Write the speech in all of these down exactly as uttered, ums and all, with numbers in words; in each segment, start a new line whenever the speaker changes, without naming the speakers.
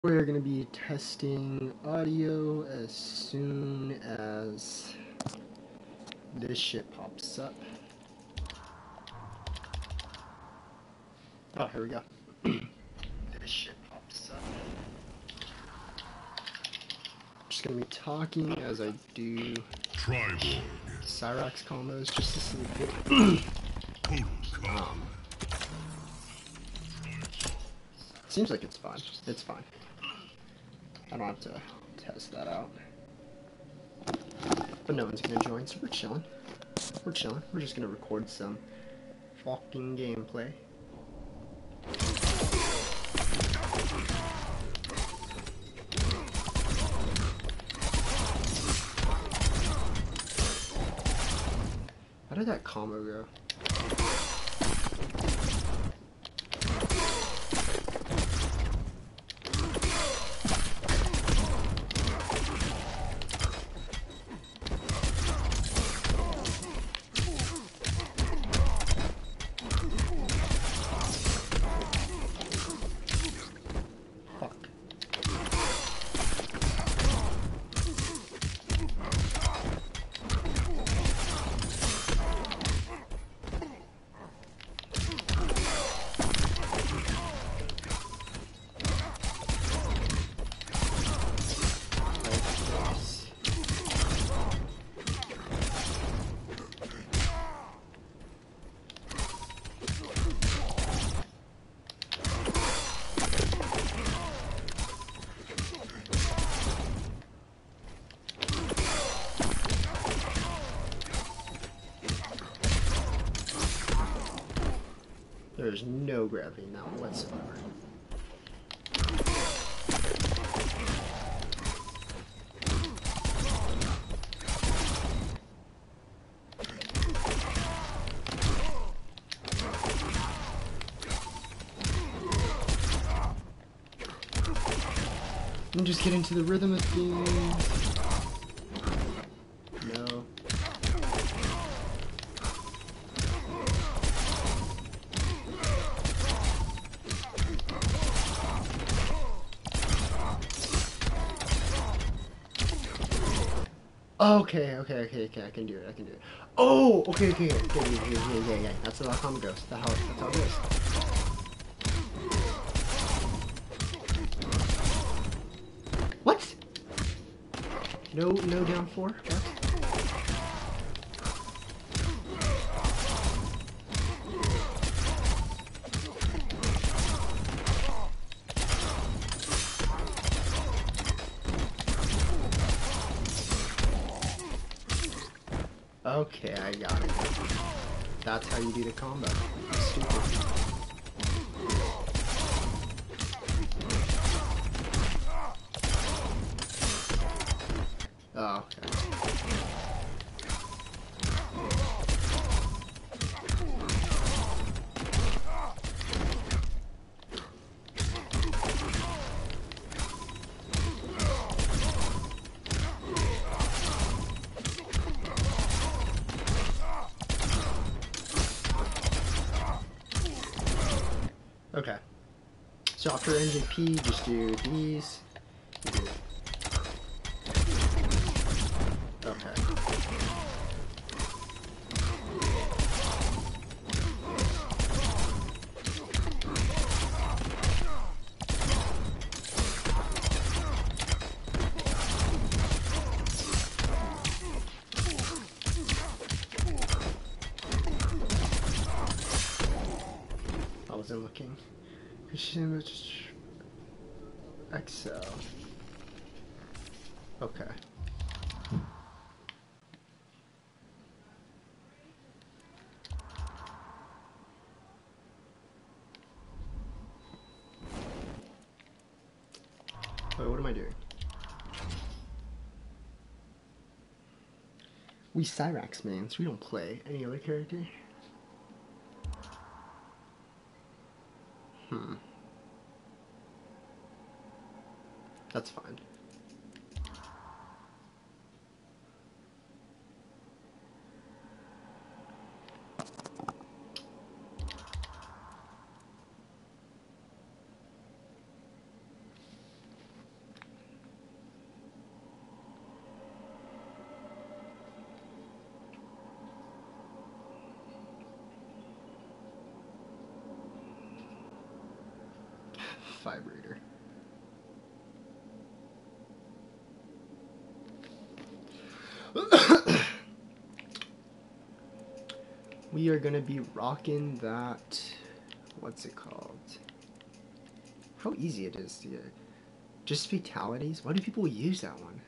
We're going to be testing audio as soon as this shit pops up. Oh, here we go. This shit pops up. I'm just going to be talking as I do Cyrax combos just to see if it... um, seems like it's fine. It's fine. I don't have to test that out. But no one's gonna join, so we're chilling. We're chilling. We're just gonna record some fucking gameplay. How did that combo go? There's no gravity in that one whatsoever. I'm just getting to the rhythm of things. No. Okay, okay, okay, okay, I can do it, I can do it. Oh, okay, okay, okay, okay, okay, okay, okay, okay. That's how that combo goes. That's how, that's how it goes. What? No, no down four? What? Okay, I got it. That's how you do the combo. Stupid. Oh, okay. Okay. So after N J P, just do these. Okay. I wasn't looking. Excel. Okay. Wait, what am I doing? We Cyrax mans, we don't play any other character. Hmm. That's fine. vibrator. We are gonna be rocking that. What's it called? How easy it is to get. Just fatalities? Why do people use that one?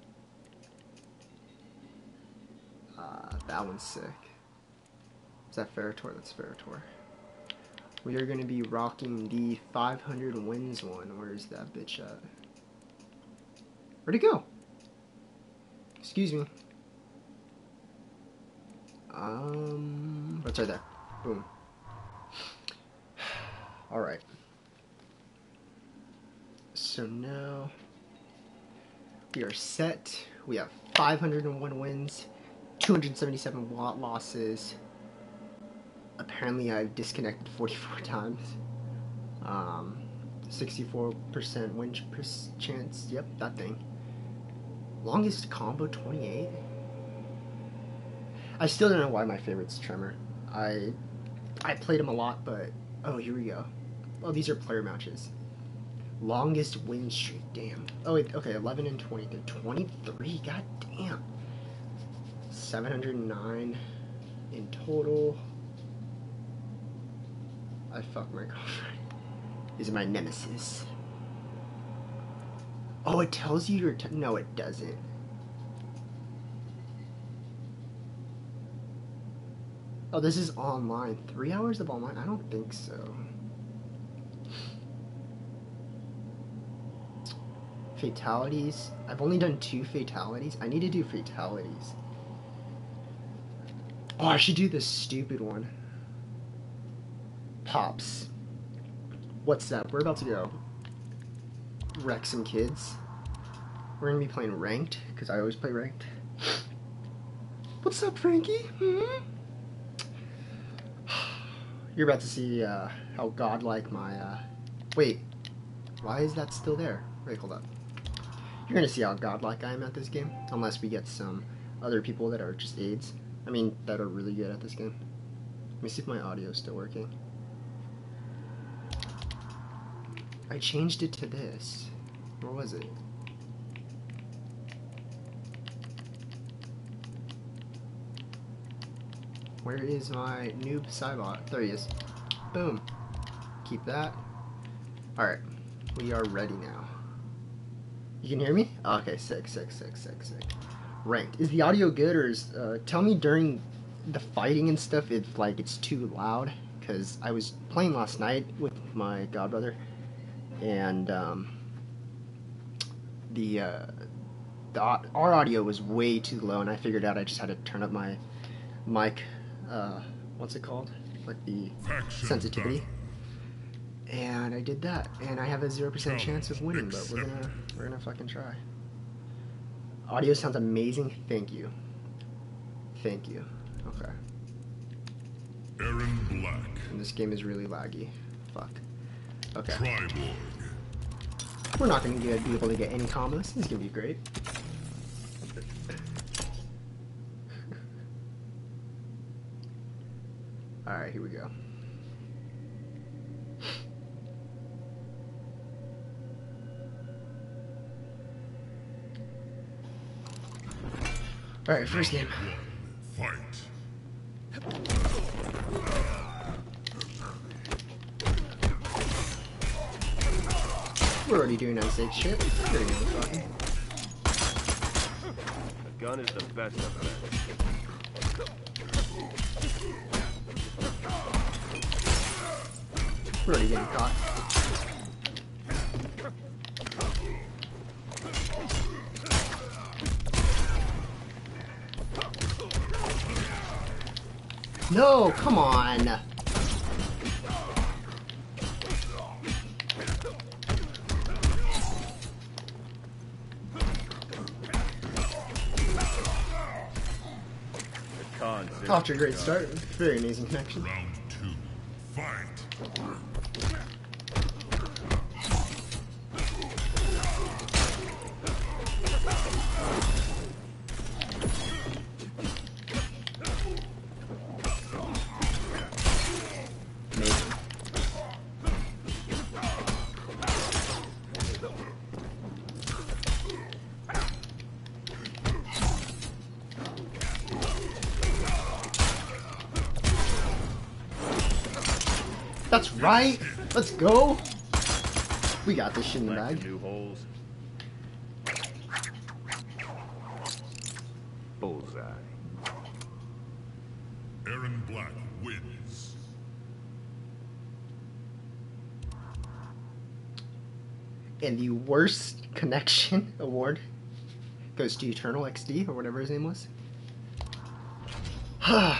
Uh, that one's sick. Is that Ferritor? That's Ferritor. We are going to be rocking the five hundred wins one. Where's that bitch at? Where'd it go? Excuse me. Um, it's right there. Boom. Alright. So now we are set. We have five hundred one wins, two hundred seventy-seven watt losses. Apparently I've disconnected forty-four times. Um, sixty-four percent win chance. Yep, that thing. Longest combo twenty-eight. I still don't know why my favorite's Tremor. I I played him a lot, but oh, here we go. Oh, these are player matches. Longest win streak, damn. Oh wait, okay, eleven and twenty. twenty-three, god damn. seven hundred nine in total. I fucked my girlfriend. These are my nemesis. Oh, it tells you your t no, it doesn't. Oh, this is online. Three hours of online? I don't think so. Fatalities. I've only done two fatalities. I need to do fatalities. Oh, I should do this stupid one. Pops. What's up? We're about to go wreck some kids. We're gonna be playing ranked, because I always play ranked. What's up, Frankie? Hmm? You're about to see uh, how godlike my, uh... Wait. Why is that still there? Wait, hold up. You're gonna see how godlike I am at this game. Unless we get some other people that are just aides. I mean, that are really good at this game. Let me see if my audio is still working. I changed it to this. Where was it? Where is my noob Cybot? There he is. Boom. Keep that. Alright. We are ready now. You can hear me? Okay, sick, sick, sick, sick, sick. Ranked. Is the audio good, or is... Uh, tell me during the fighting and stuff if, like, it's too loud. Because I was playing last night with my godbrother. And, um... The, uh... The, our audio was way too low, and I figured out I just had to turn up my mic... Uh, what's it called? Like the Faction sensitivity. Battle. And I did that, and I have a zero percent chance of winning, but we're gonna we're gonna fucking try. Audio sounds amazing. Thank you. Thank you. Okay.
Aaron Black.
And this game is really laggy. Fuck. Okay.
Triborg.
We're not gonna get, be able to get any combos. This is gonna be great. Alright, here we go. Alright, first game.
Fight.
We're already doing unsafe shit. There you go, fucking.
A gun is the best of them.
We're already getting caught. No, come on. Off to a great start. Very amazing connection.
Round two. Fight.
That's right. Let's go. We got this shit in the
Like
bag.
new holes. Bullseye.
Aaron Black wins.
And the worst connection award goes to Eternal X D or whatever his name was. I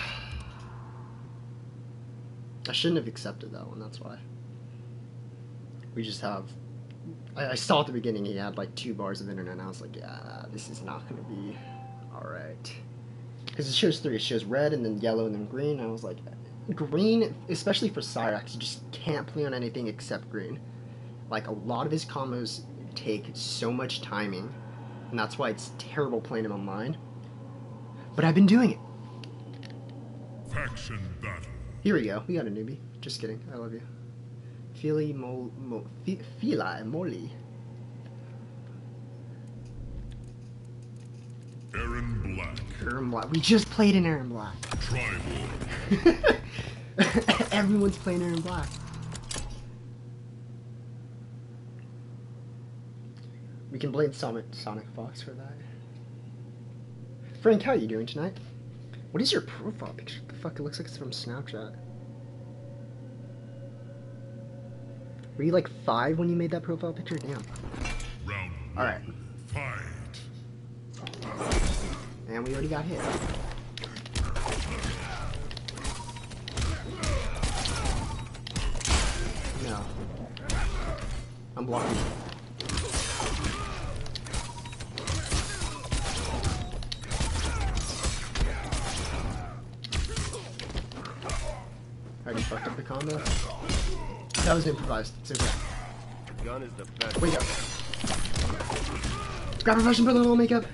shouldn't have accepted that one, that's why. We just have... I, I saw at the beginning he had like two bars of internet and I was like, yeah, this is not going to be alright. Because it shows three. It shows red and then yellow and then green. And I was like, green, especially for Cyrax, you just can't play on anything except green. Like, a lot of his combos take so much timing, and that's why it's terrible playing him online. But I've been doing it.
Faction battle.
Here we go. We got a newbie. Just kidding. I love you. Fili Mo... Mo Fi, Fili Moly.
Aaron Black.
Aaron Black. We just played an Aaron Black.
Tribal.
Everyone's playing Aaron Black. We can blame Sonic, Sonic Fox for that. Frank, how are you doing tonight? What is your profile picture? The fuck, it looks like it's from Snapchat. Were you like five when you made that profile picture? Damn.
Round
All right.
Fight.
And we already got hit. No. I'm blocking. I already fucked up the combo. That was improvised. It's okay.
Gun is the best.
Wake up. Grab a brush and put a little makeup.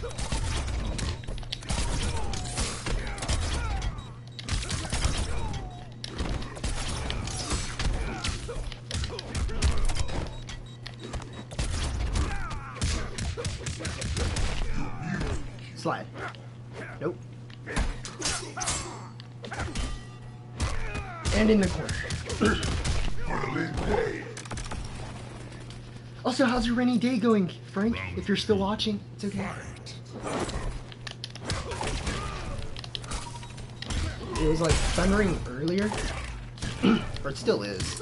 Slide. Nope. And in the corner. Also, how's your rainy day going, Frank? If you're still watching, it's okay. It was like thundering earlier, or it still is.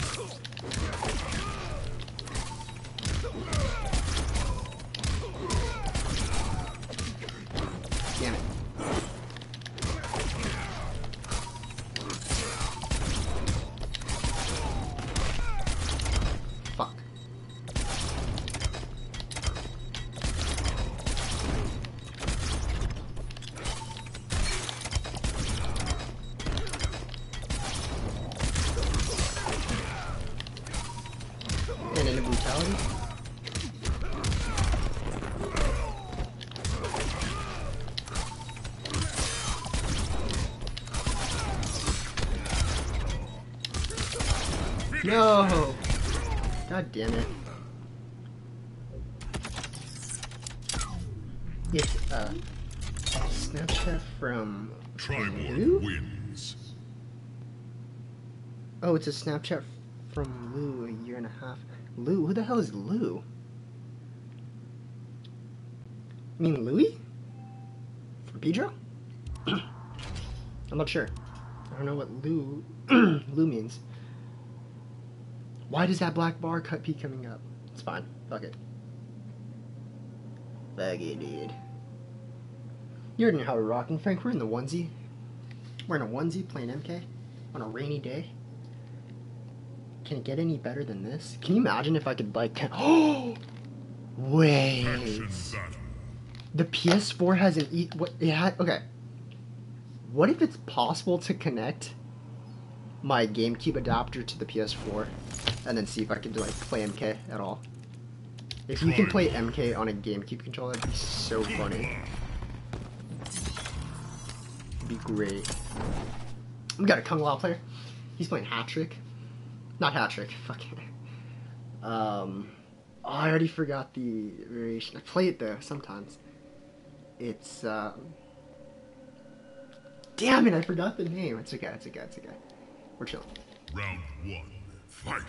Damn it. Fuck. And into brutality. No! God damn it. It's uh Snapchat from
Tribal
Lou?
wins.
Oh, it's a Snapchat from Lou a year and a half. Lou? Who the hell is Lou? You mean Louis? From Pedro? I'm not sure. I don't know what Lou Lou means. Why does that black bar cut keep coming up? It's fine. Fuck it. Fuck it, dude. You already know how we're rocking, Frank. We're in the onesie. We're in a onesie playing M K on a rainy day. Can it get any better than this? Can you imagine if I could, like... Oh! Wait.
Faction battle.
The P S four has an E... What? It had... Okay. What if it's possible to connect my GameCube adapter to the P S four and then see if I can, like, play M K at all? If you can play M K on a GameCube controller, that'd be so funny. It'd be great. We got a Kung Lao player. He's playing Hat Trick. Not Hat Trick. Fucking. Um. Oh, I already forgot the variation. I play it though sometimes. It's um. Damn it! I forgot the name. It's okay. It's okay. It's okay. We're chilling.
Round one. Fight.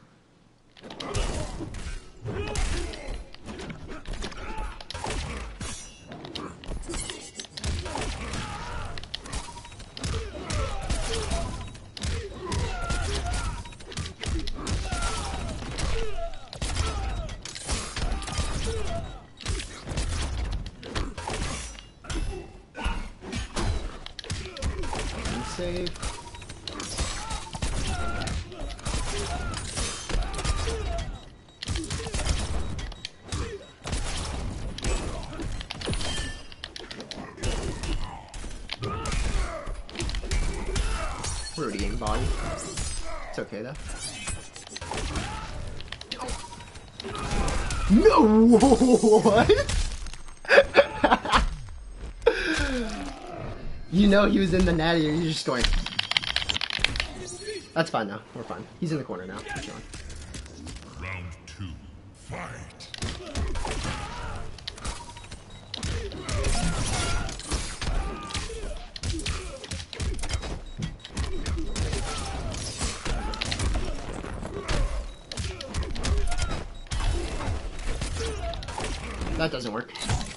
Save. We're already getting body. It's okay though. No, what? You know he was in the natty, you're just going. That's fine now. We're fine. He's in the corner now. We're chilling.
Round two. Fight.
That doesn't work.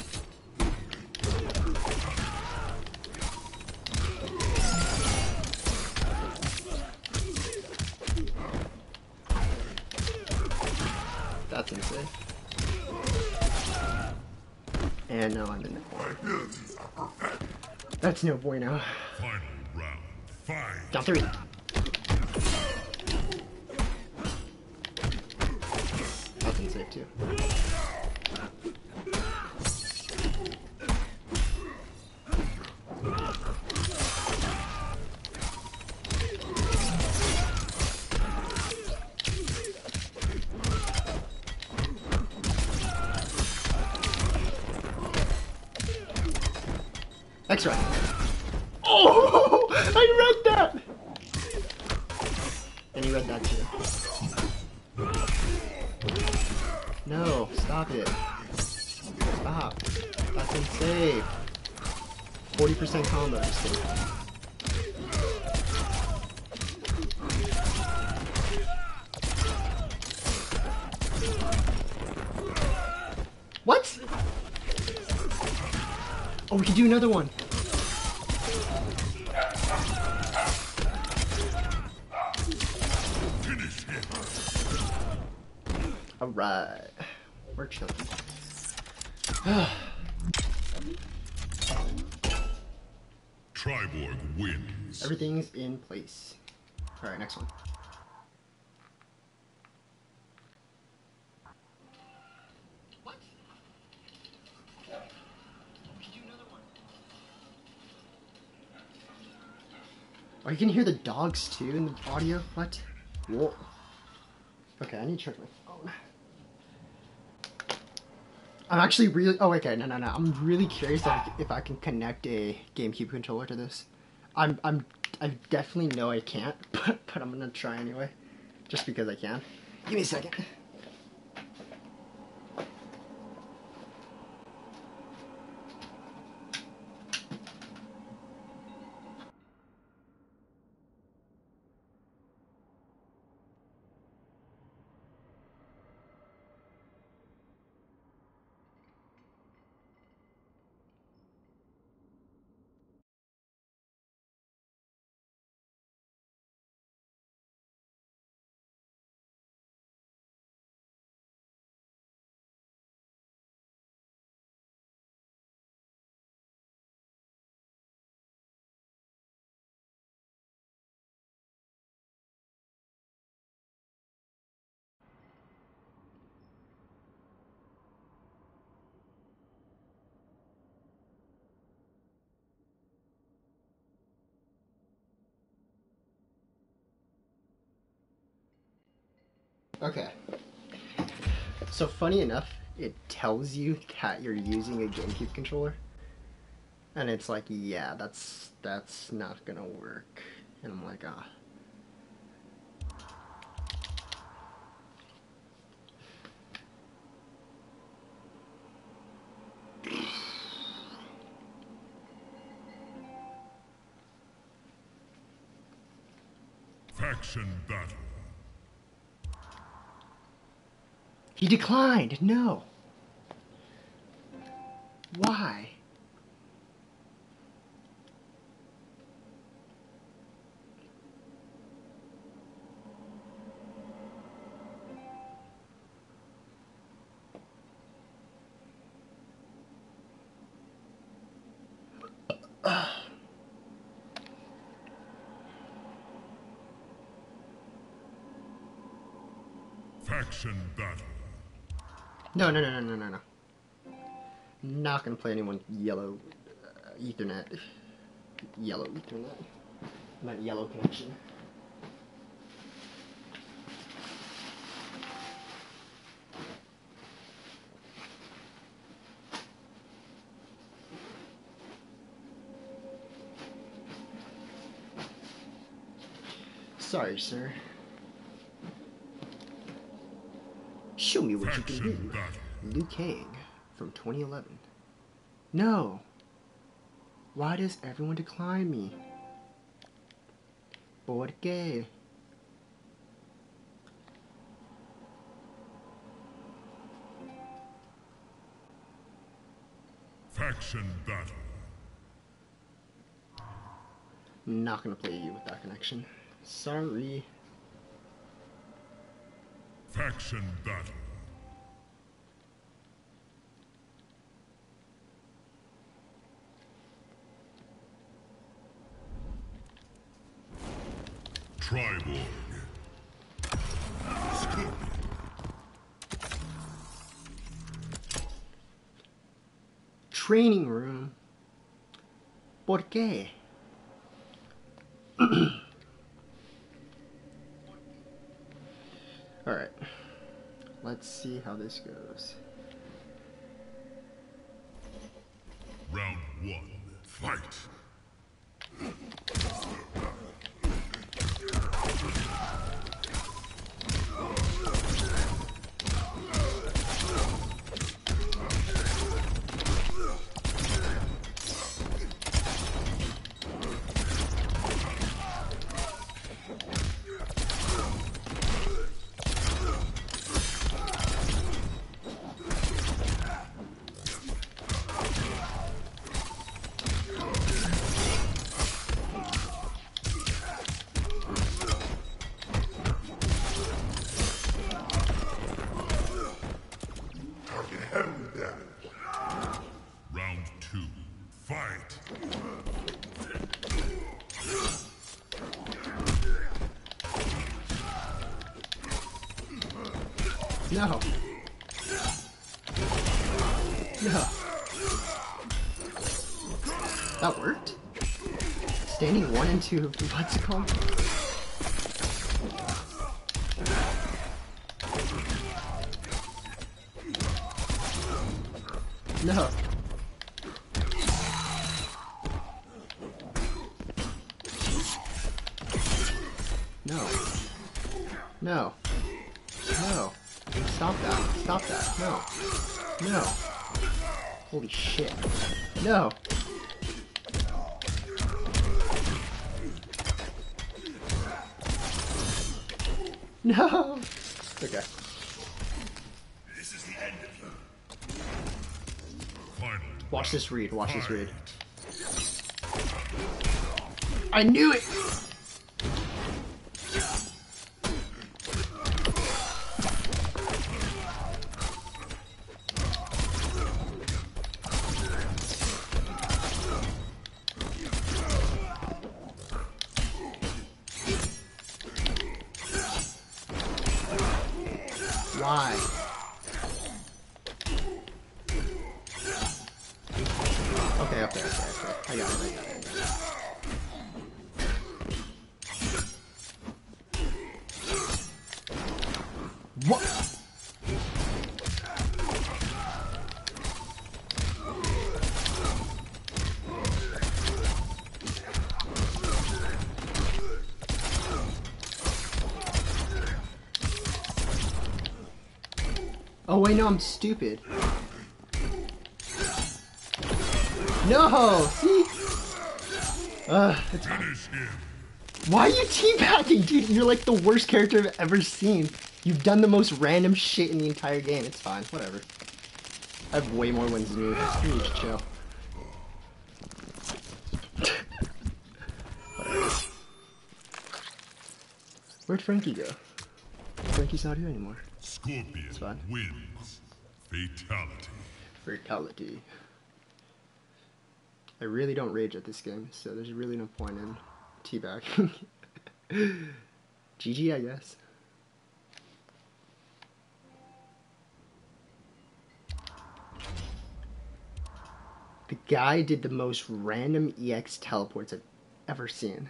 That's unsafe. And now I'm in the corner. That's no bueno.
Final round. Fight.
Down three. That's unsafe too. X-ray. Oh, I read that. And you read that too. No, stop it. Stop. That's unsafe. forty percent combo. Just kidding. What? Oh, we could do another one. Alright. We're chilling.
Triborg wins.
Everything's in place. Alright, next one. What? Oh, you can hear the dogs too in the audio? What? Whoa. Okay, I need to check my phone. I'm actually really... Oh, okay, no, no, no. I'm really curious if, if I can connect a GameCube controller to this. I'm... I'm... I definitely know I can't, but, but I'm gonna try anyway. Just because I can. Give me a second. Okay. So funny enough, it tells you that you're using a GameCube controller. And it's like, yeah, that's that's not gonna work. And I'm like, ah.
Factory Faction battle.
He declined. No. Why?
Faction battle.
No, no, no, no, no, no, no. Not gonna play anyone yellow uh, Ethernet. Yellow Ethernet. I meant yellow connection. Sorry, sir. Show me what you can
Faction
do.
battle.
Liu Kang from twenty eleven. No. Why does everyone decline me? Bored gay.
Faction battle.
Not gonna play you with that connection. Sorry.
Faction battle. Triborg. Scorpion.
Training room. ¿Por qué? Alright. Let's see how this goes.
Round one. Fight. Round two. Fight.
No. No. That worked? Standing one and two, what's it called? No. No. No. No. Stop that. Stop that. No. No. Holy shit. No. No. Okay.
This is the end of you. Final.
Watch this
round.
read. Watch this read.
Fight.
I knew it! Why? Okay, okay, okay, okay. I got it, I got it, I got it. What? Oh wait, no, I'm stupid. No, see? Ugh, it's fine.
Finish him.
Why are you teabagging, dude? You're like the worst character I've ever seen. You've done the most random shit in the entire game. It's fine, whatever. I have way more wins than you. You need to chill. Where'd Frankie go? Frankie's not here anymore.
Scorpion
It's fine.
wins. Fatality.
Fatality. I really don't rage at this game, so there's really no point in teabagging. G G, I guess. The guy did the most random E X teleports I've ever seen.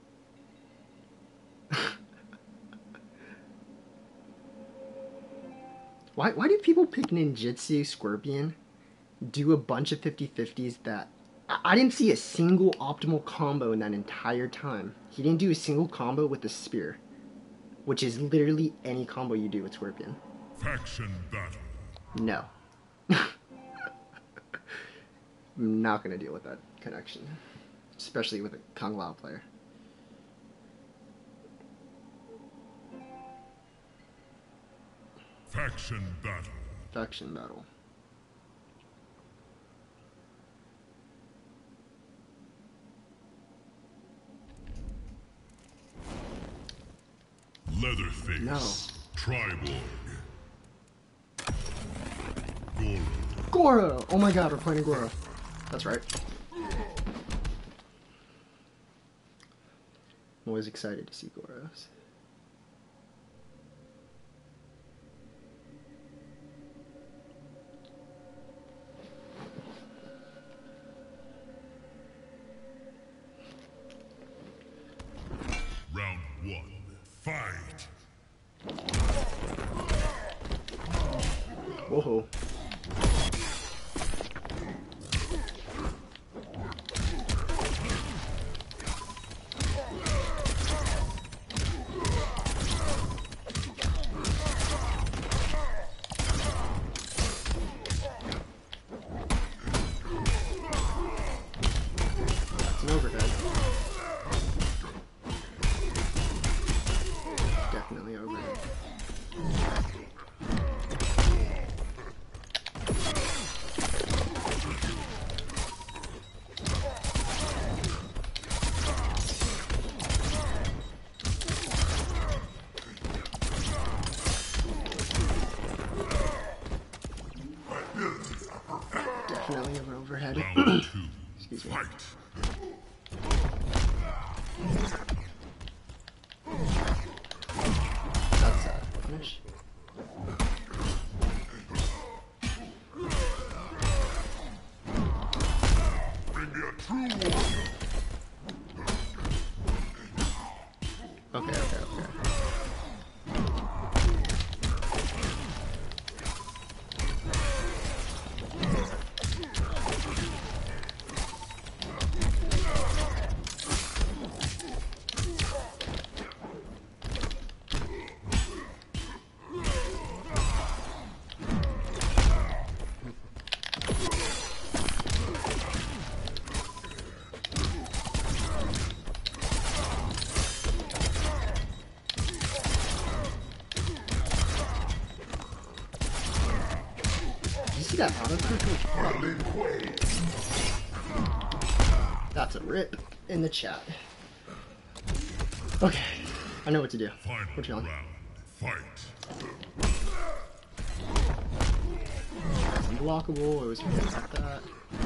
Why, why do people pick Ninjutsu Scorpion, do a bunch of fifty fifties that... I, I didn't see a single optimal combo in that entire time. He didn't do a single combo with the spear, which is literally any combo you do with Scorpion.
Faction battle.
No. I'm not going to deal with that connection, especially with a Kung Lao player.
Faction battle.
Faction battle.
Leatherface.
No.
Triborg. Goro.
Goro! Oh my god, we're playing Goro. That's right. I'm always excited to see Goros.
Round one. Fight.
Whoa. That's an overhead. Definitely overhead. Definitely an overhead.
Round two.
Excuse me.
Fight.
That's a finish.
Bring me a true one.
Okay, okay, okay. Did you see that auto clip? That's a rip in the chat. Okay, I know what to do.
Final
What you on?
round. Fight.
It's unblockable. I always forget about that.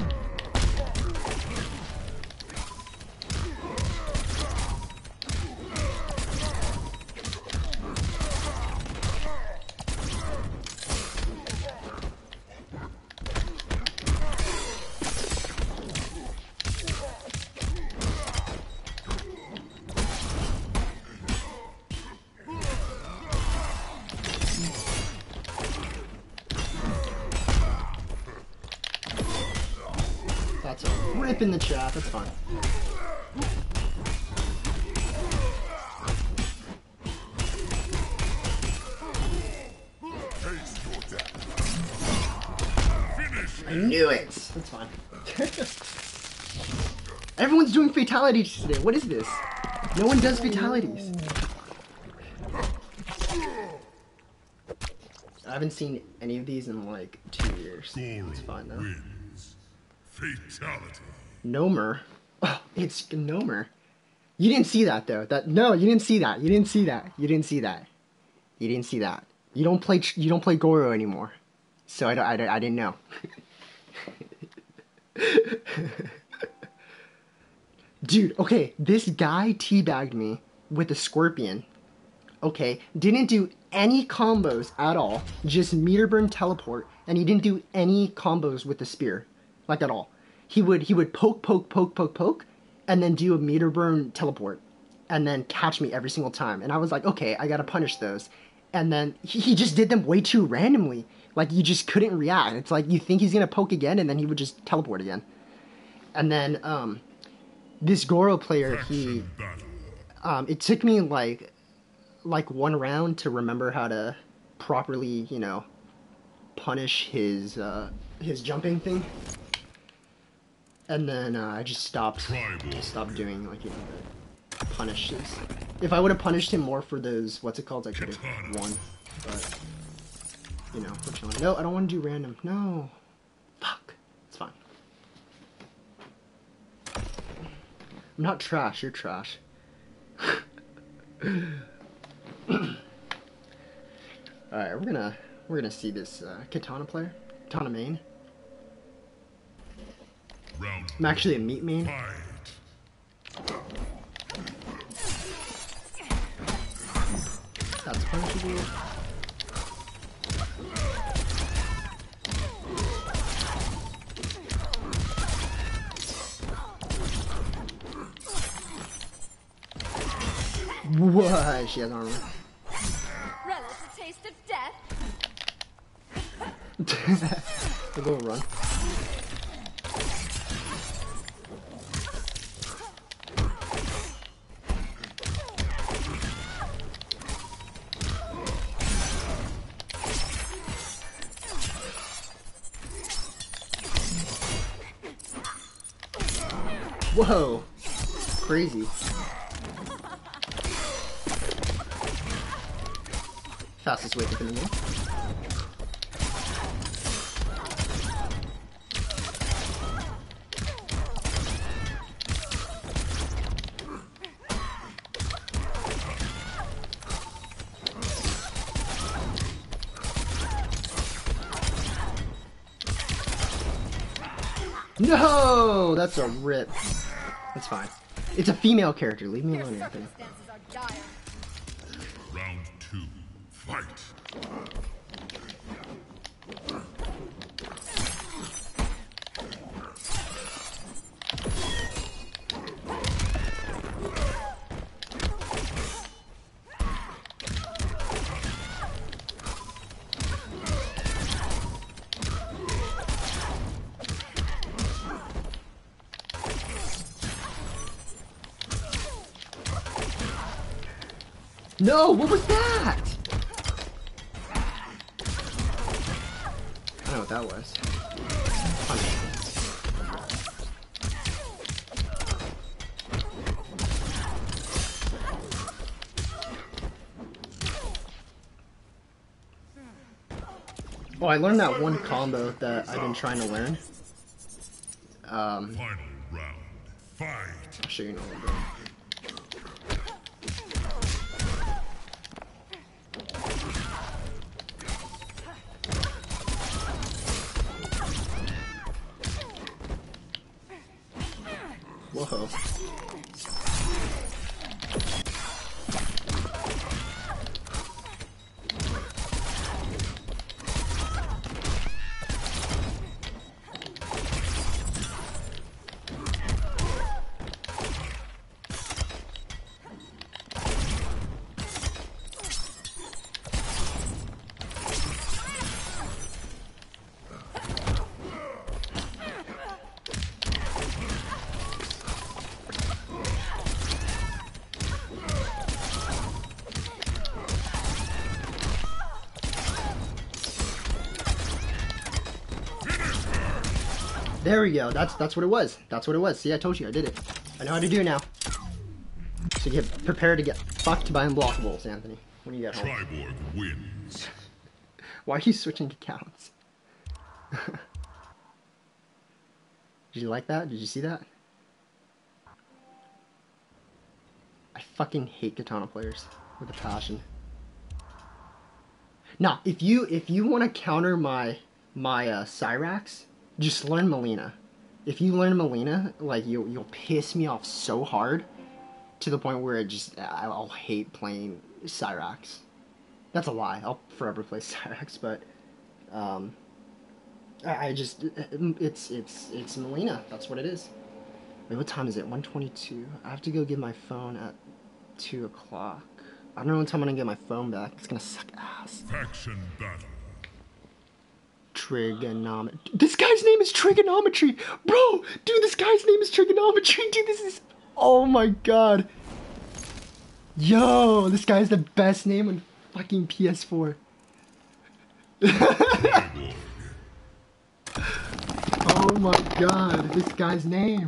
That's a rip in the chat. That's fine.
Taste your death. Finish.
I knew it. That's fine. Everyone's doing fatalities today. What is this? No one does fatalities. I haven't seen any of these in like two years. It's fine though.
Wins. Fatality.
Nomer. Oh, it's Nomer. You didn't see that though. That no, you didn't see that. You didn't see that. You didn't see that. You didn't see that. You don't play. You don't play Goro anymore. So I don't. I, don't, I didn't know. Dude, okay, this guy teabagged me with a scorpion. Okay, didn't do any combos at all. Just meter burn teleport, and he didn't do any combos with the spear, like at all. He would he would poke, poke, poke, poke, poke, and then do a meter burn teleport, and then catch me every single time. And I was like, okay, I gotta punish those. And then he, he just did them way too randomly. Like you just couldn't react. It's like you think he's gonna poke again, and then he would just teleport again. And then um, this Goro player, he, um, it took me like, like one round to remember how to properly, you know, punish his uh, his jumping thing. And then uh, I just stopped, stopped doing like you know the punishes. If I would have punished him more for those, what's it called, I could have won. But you know, which one? No, I don't want to do random. No, fuck, it's fine. I'm not trash. You're trash. All right, we're gonna we're gonna see this uh, Katana player, Katana main.
Round
I'm actually a meat main.
fight.
That's punishable. What? She has armor.
Relish a taste of death.
We'll go run. Whoa, crazy. Fastest way to finish him. No, that's a rip. That's fine. It's a female character. Leave me
Your
alone, Anthony.
circumstances are dire.
Round two. Fight.
No, what was that? I know what that was. Oh, I learned that one combo that I've been trying to learn. Um,
Final round. Fight.
I'll show you in a little bit. Whoa. There we go. That's that's what it was. That's what it was. See, I told you I did it. I know how to do it now. So get prepared to get fucked by unblockables, Anthony, when you get home.
Triborg wins.
Why are you switching accounts? Did you like that? Did you see that? I fucking hate katana players with a passion. Nah, if you if you want to counter my my uh, Cyrax, just learn Melina. If you learn Melina, like you you'll piss me off so hard to the point where it just I'll hate playing Cyrax. That's a lie. I'll forever play Cyrax, but um, I, I just it's it's it's Melina. That's what it is. Wait, what time is it? one twenty-two. I have to go get my phone at two o'clock. I don't know what time I'm gonna get my phone back. It's gonna suck ass.
Faction battle.
Trigonometry. This guy's name is Trigonometry, bro. Dude, this guy's name is Trigonometry. Dude, this is. Oh my god. Yo, this guy's the best name on fucking P S four. Oh my god, this guy's name.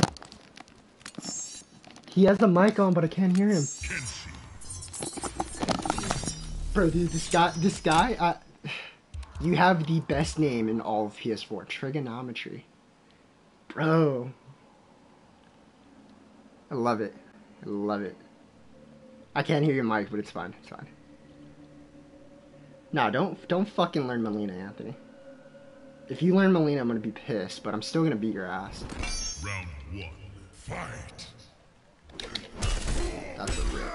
He has the mic on, but I can't hear him. Bro, dude, this guy, this guy, uh, you have the best name in all of P S four, Trigonometry. Bro. I love it. I love it. I can't hear your mic, but it's fine, it's fine. Nah, don't, don't fucking learn Melina, Anthony. If you learn Melina, I'm gonna be pissed, but I'm still gonna beat your ass.
Round one. Fight.
That's a rip.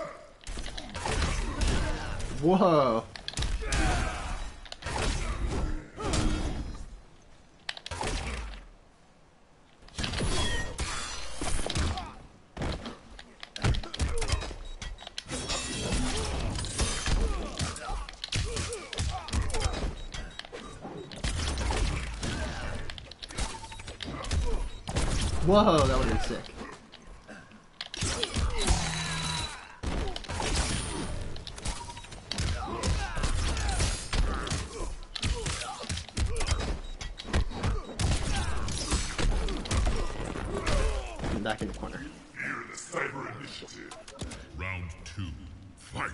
Whoa. Whoa, that would have been sick. Back in the corner.
Here in the Cyber Initiative. Round two. Fight.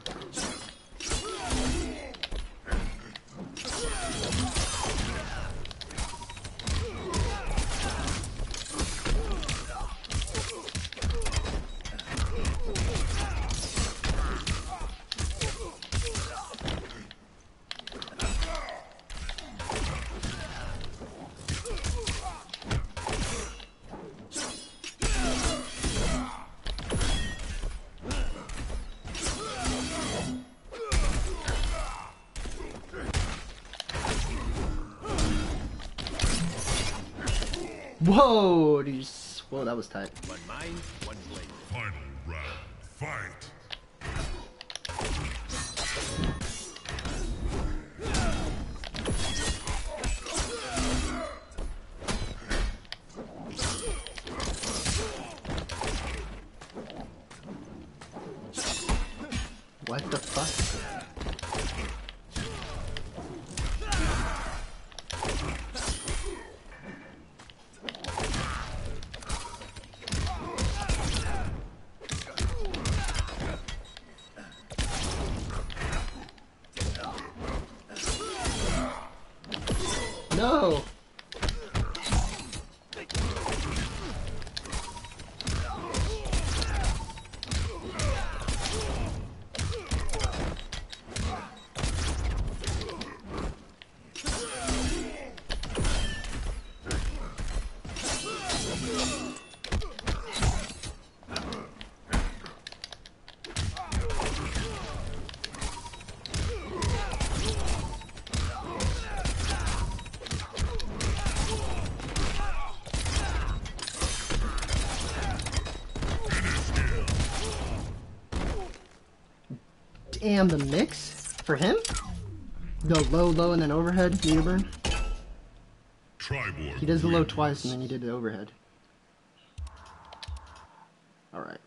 Whoa, dude. Whoa, that was tight.
One mind, one blade.
Final round. Fight.
What the fuck? No! Damn, the mix for him? The low, low, and then overhead meter burn?
Triborg
He does the low
wins.
twice and then he did the overhead. Alright.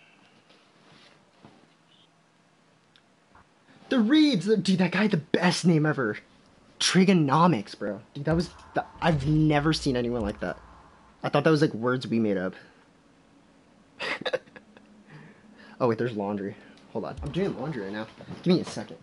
The Reeves! Dude, that guy, the best name ever. Trigonomics, bro. Dude, that was... That, I've never seen anyone like that. I thought that was like words we made up. Oh wait, there's laundry. Hold on. I'm doing laundry right now. Give me a second.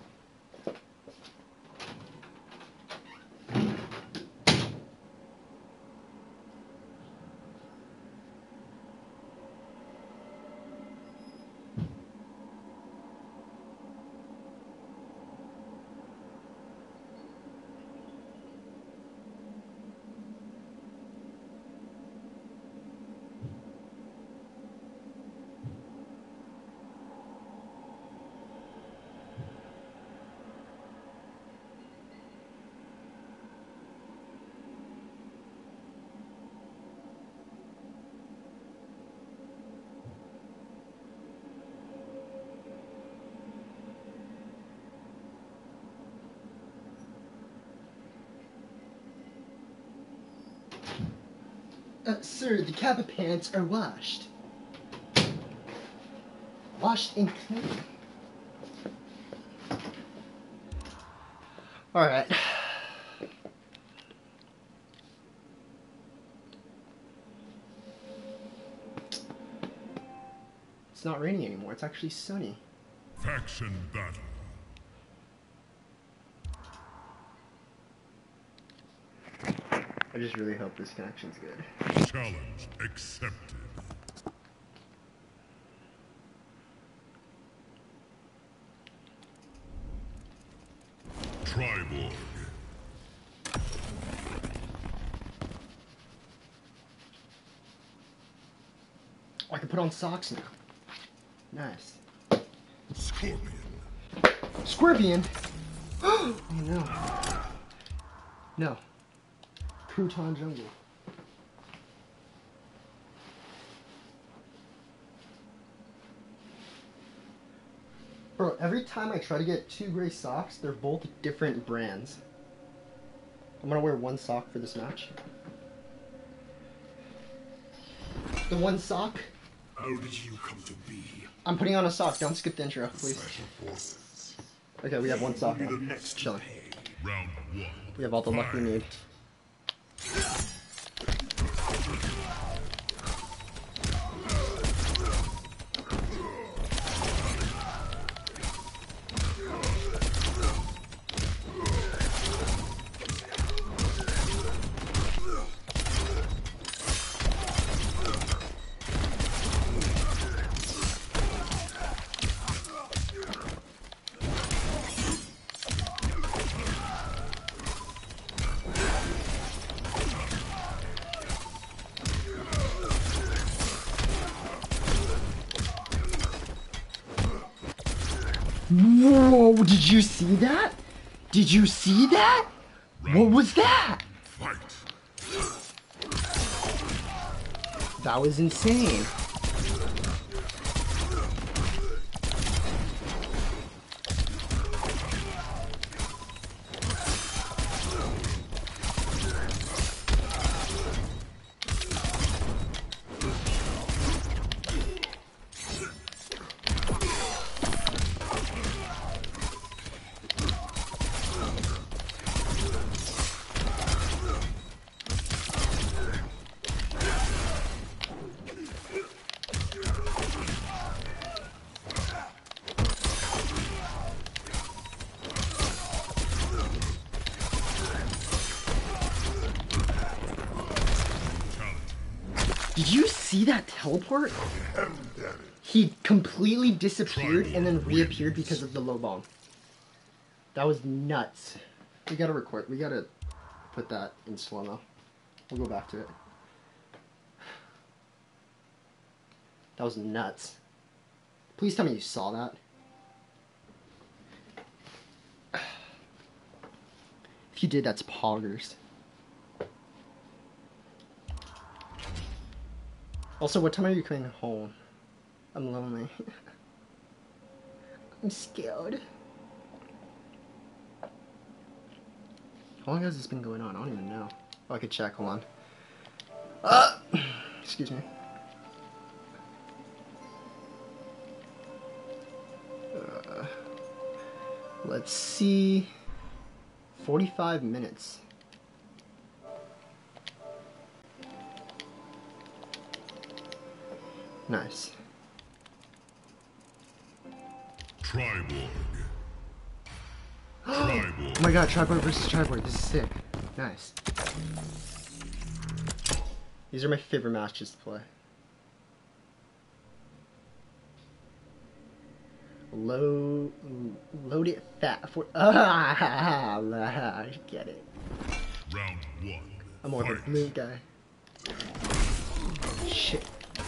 Uh, sir, the Kappa pants are washed. Washed and clean. Alright. It's not raining anymore, it's actually sunny.
Faction battle.
I just really hope this connection's good.
Challenge accepted. Triborg.
Oh, I can put on socks now. Nice.
Scorpion.
Scorpion? Oh no. No. Crouton Jungle. Bro, every time I try to get two gray socks, they're both different brands. I'm gonna wear one sock for this match. The one sock.
How did you come to be?
I'm putting on a sock. Don't skip the intro, please.
Special forces.
Okay, we have one sock now.
The next
Chilling.
Round one.
We have all the luck we need. Whoa, did you see that? Did you see that? What was that?
Fight.
That was insane. Did you see that teleport? He completely disappeared and then reappeared because of the low bomb. That was nuts. We gotta record. We gotta put that in slow-mo. We'll go back to it. That was nuts. Please tell me you saw that. If you did, that's poggers. Also, what time are you coming home? I'm lonely. I'm scared. How long has this been going on? I don't even know. Oh, I could check. Hold on. Uh, excuse me. Uh, let's see. forty-five minutes. Nice.
Triborg.
Oh
Triborg.
my god, Triborg versus Triborg. This is sick. Nice. These are my favorite matches to play. Low, load it fat for. Ah, I get it.
Round one.
I'm more of a
Fight.
blue guy. Shit.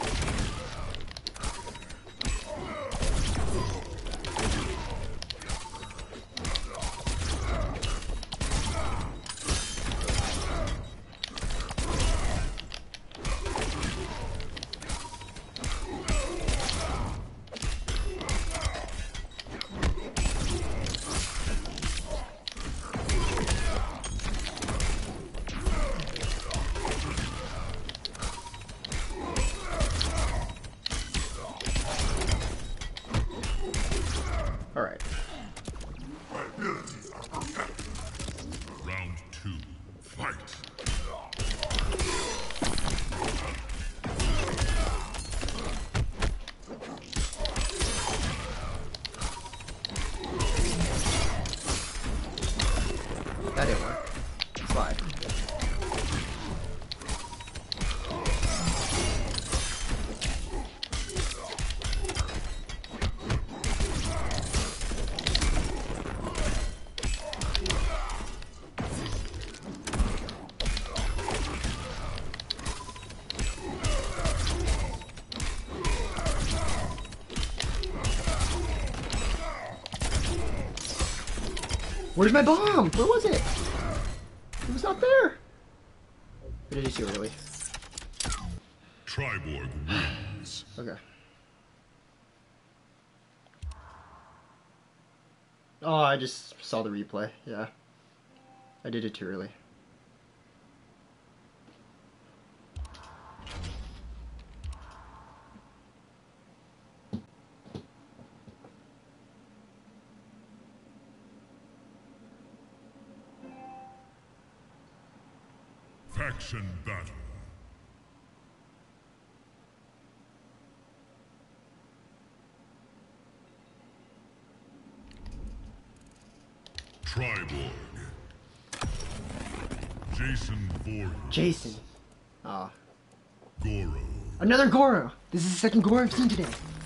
Alright.
Round two. Fight.
That didn't work. Slide. Where's my bomb? Where was it? It was not there. Did you see it really?
Triborg wins.
Okay. Oh, I just saw the replay. Yeah. I did it too early.
Faction battle. Triborg. Jason Voorhees.
Jason. Ah.
Goro.
Another Goro! This is the second Goro I've seen today.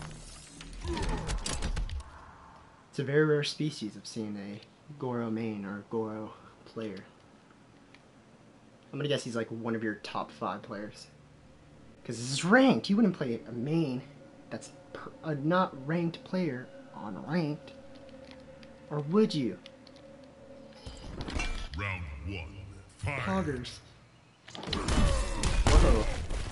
It's a very rare species of seeing a Goro main or Goro player. I'm gonna guess he's like one of your top five players. Because this is ranked. You wouldn't play a main that's per a not ranked player on ranked. Or would you?
Round one. Fight.
Poggers. Whoa.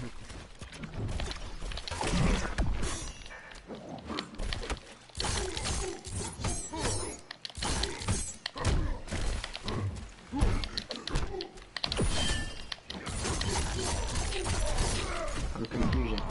I'm confusion.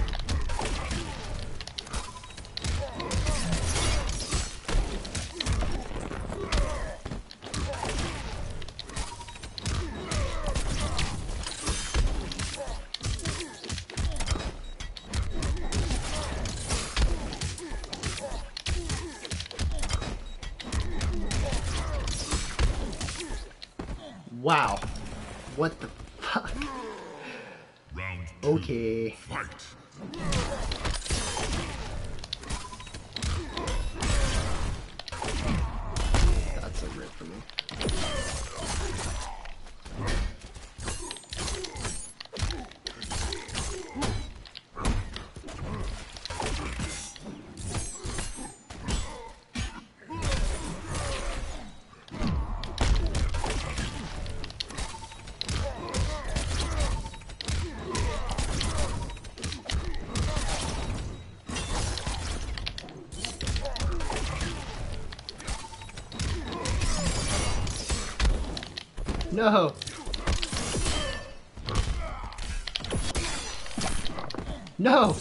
Wow. What the fuck?
Round two.
Okay.
Fight.
That's a rip for me. No! No!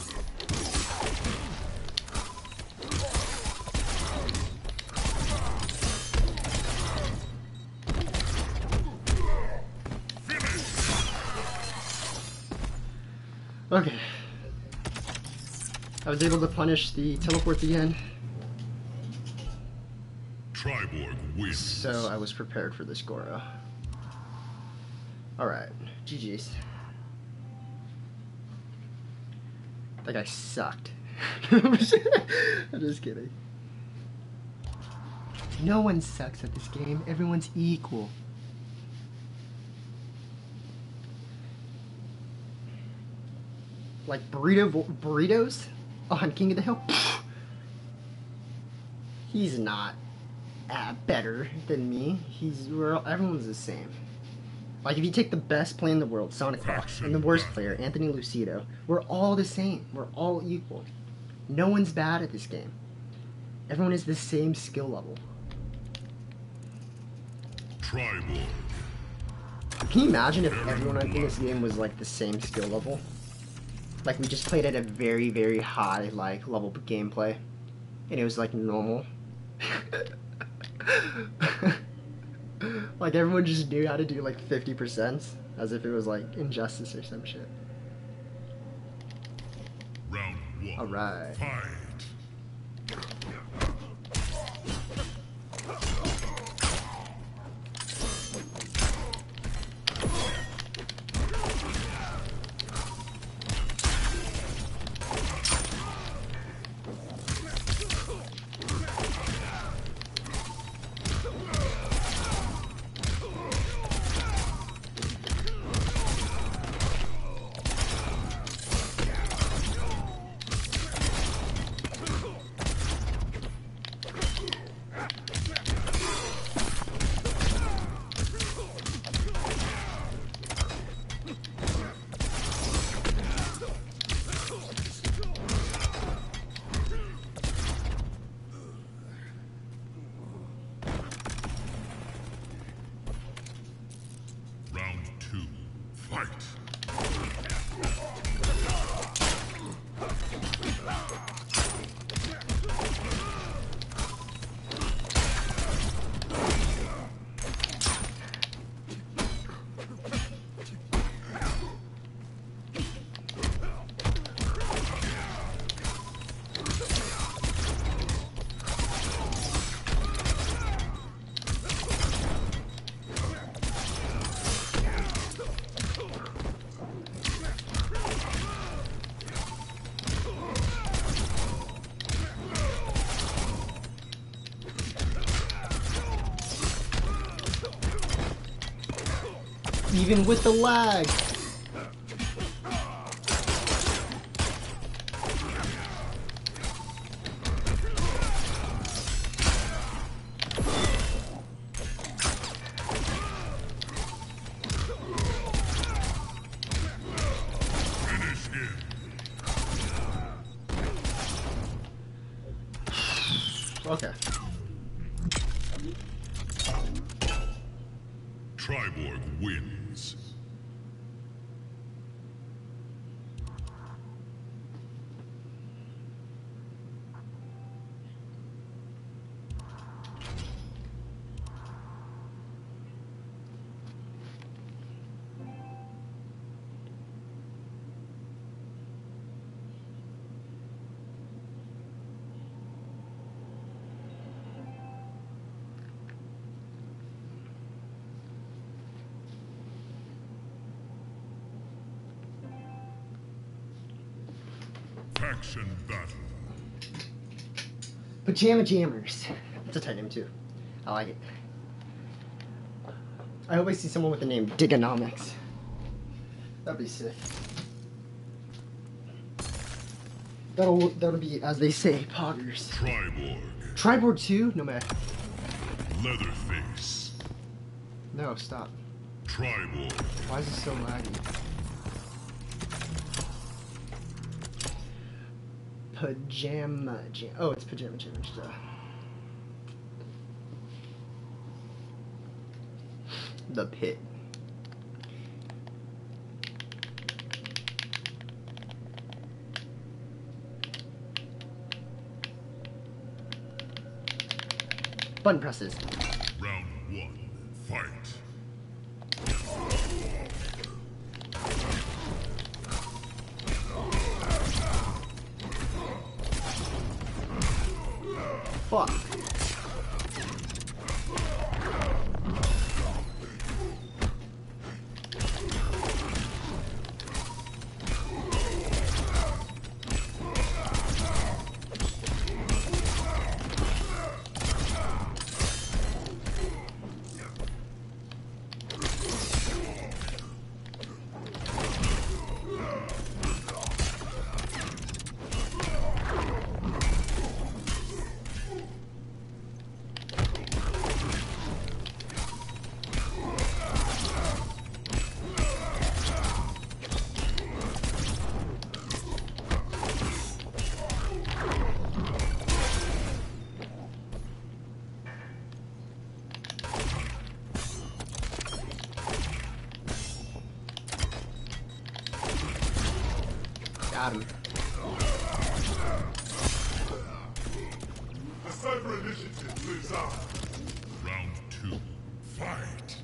Okay. I was able to punish the teleport again.
wins.
So I was prepared for this Goro. Alright, G G's. That guy sucked. I'm just kidding. No one sucks at this game. Everyone's equal. Like burrito burritos on King of the Hill. He's not uh, better than me. He's we're all, everyone's the same. Like if you take the best player in the world, Sonic Fox, and the worst player, Anthony Lucido, we're all the same. We're all equal. No one's bad at this game. Everyone is the same skill level.
Tribal.
Can you imagine if everyone in this game was like the same skill level? Like we just played at a very, very high like level of gameplay, and it was like normal. Like everyone just knew how to do like fifty percent, as if it was like Injustice or some shit.
Round one.
All right.
Fight. Round two. Fight.
Even with the lag.
Finish him.
Okay.
Triborg wins. Faction battle.
Pajama Jammers. It's a tight name too. I like it. I hope I see someone with the name Digonomics. That'd be sick. That'll that'll be, as they say, poggers.
Triborg.
Triborg two? No man.
Leatherface.
No, stop.
Triborg.
Why is it so laggy? Pajama Jam. Oh, it's Pajama Jammers. Duh. The Pit. Button presses.
Round one. Fight.
Fuck. Got him.
The Cyber Initiative lives on. Round two, fight.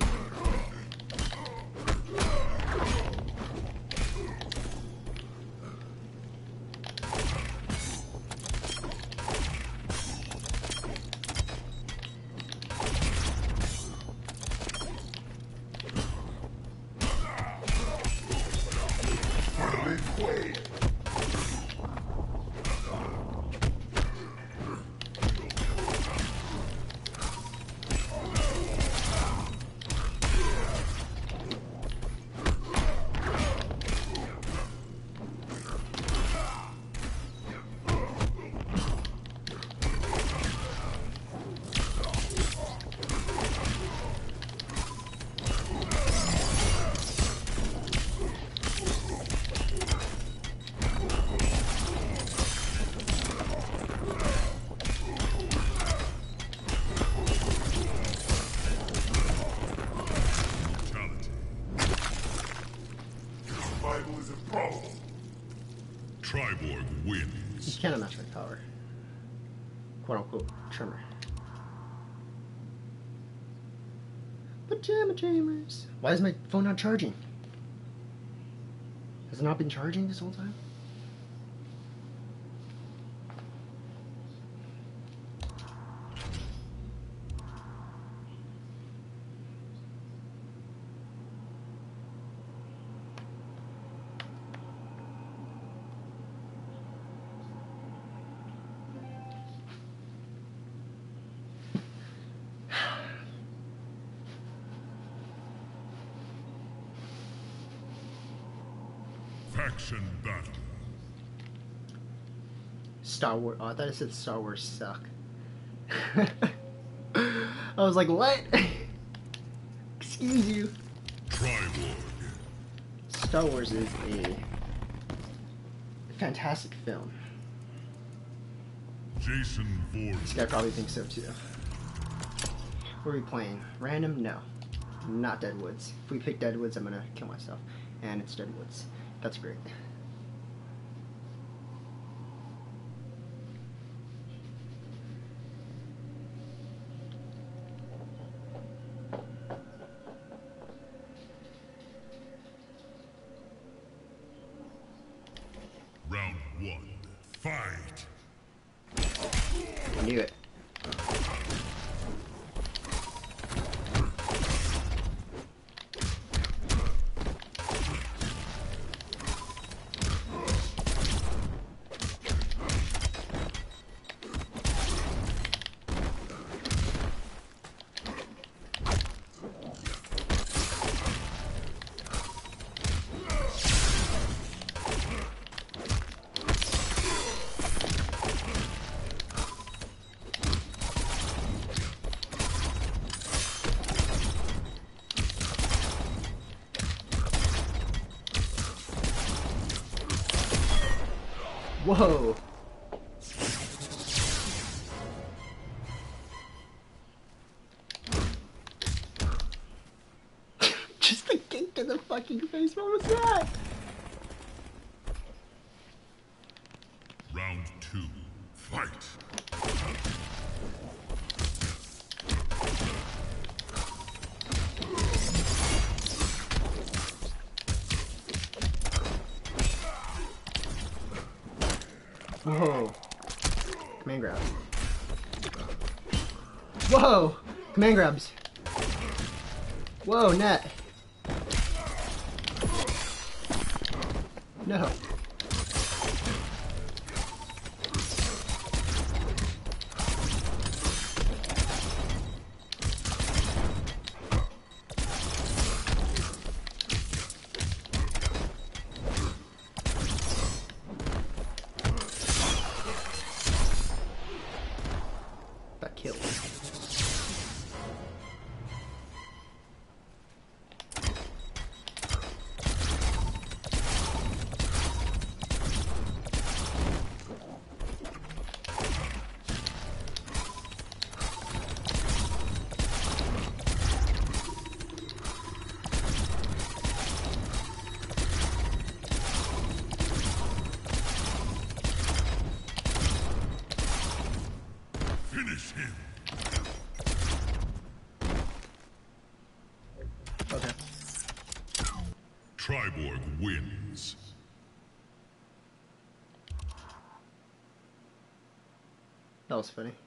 Triborg wins.
You cannot match my power. Quote unquote trimmer. Pajama dreamers. Why is my phone not charging? Has it not been charging this whole time?
Faction battle.
Star Wars. Oh, I thought it said Star Wars suck. I was like, what? Excuse you.
Triborg.
Star Wars is a fantastic film.
Jason Voorhees.
This guy probably thinks so too. What are we playing? Random? No. Not Deadwoods. If we pick Deadwoods, I'm gonna kill myself. And it's Deadwoods. That's great.
Round one, fight.
I knew it. Whoa! Just a kick to the fucking face, what was that?
Round two, fight.
Whoa. Command grab. Whoa! Command grabs. Whoa, net. No. That killed.
Triborg wins.
That was funny.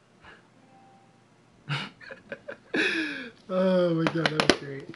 Oh my god, that was great.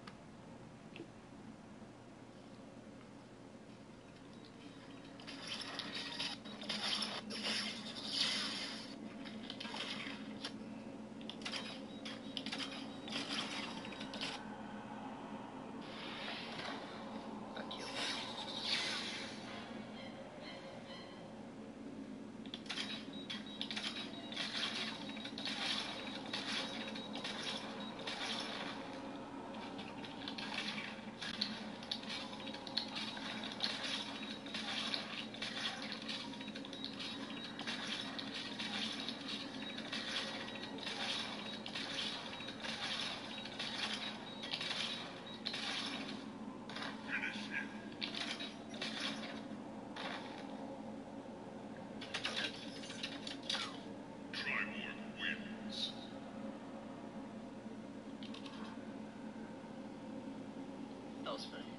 That was funny.